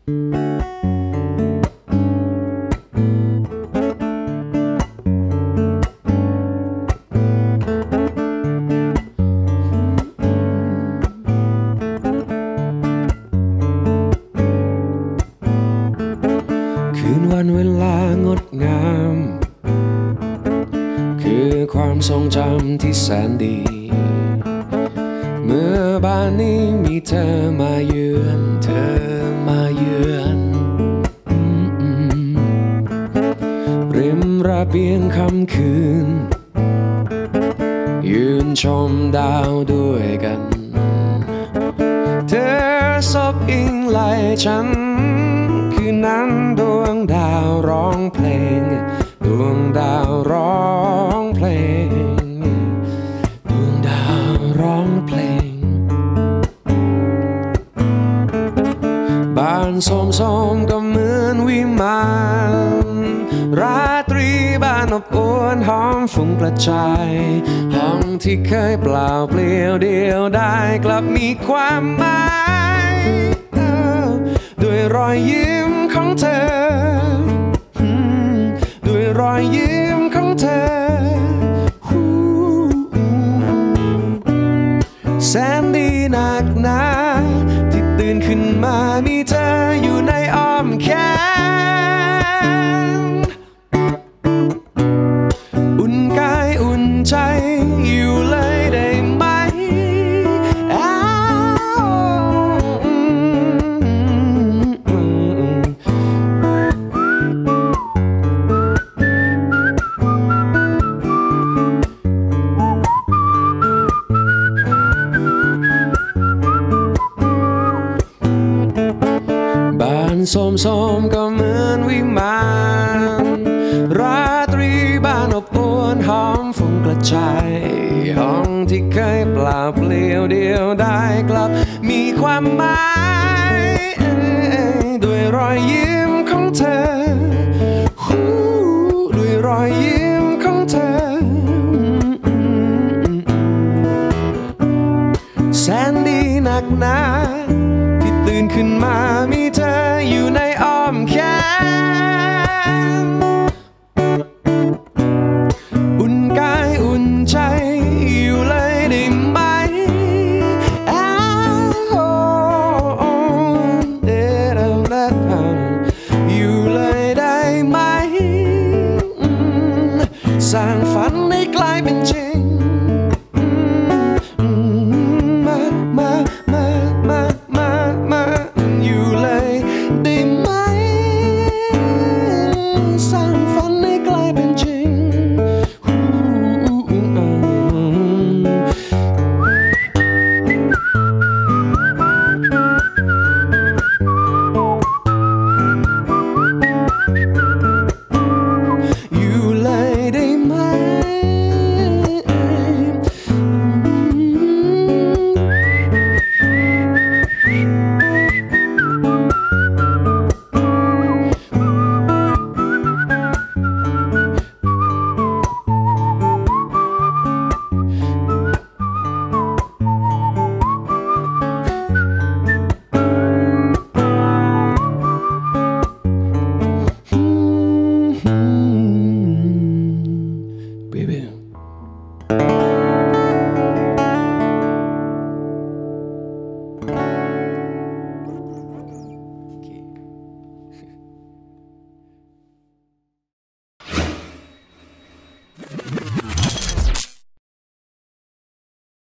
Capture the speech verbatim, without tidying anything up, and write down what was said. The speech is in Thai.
คืนวันเวลางดงามคือความทรงจำที่แสนดีเมื่อบ้านนี้มีเธอมาเยือนเธอมาเยือนริมระเบียงค่ำคืนยืนชมดาวด้วยกันเธอซบอิงไหลฉันคืนนั้นดวงดาวร้องเพลงดวงดาวร้องเพลงดวงดาวร้องเพลงบ้านโสมโสมก็เหมือนวิมานราตรีบ้านอบอวลหอมฟุ้งกระจายห้องที่เคยเปล่าเปลี่ยวเดียวได้กลับมีความหมายด้วยรอยยิ้มของเธอด้วยรอยยิ้มของเธอแสนดีนักหนาที่ตื่นขึ้นมามีเธออยู่ในอ้อมแขนอุ่นกายอุ่นใจอยู่เลยได้ไหมบ้านโสมโสมก็เหมือนวิมานราตรีบ้านอบอวลหอมฟุ้งกระจายห้องที่เคยเปล่าเปลี่ยวเดียวได้กลับมีความหมายด้วยรอยยิ้มของเธอด้วยรอยยิ้มของเธอแสนดีนักหนาที่ตื่นขึ้นมามีเธออยู่ในอ้อมแข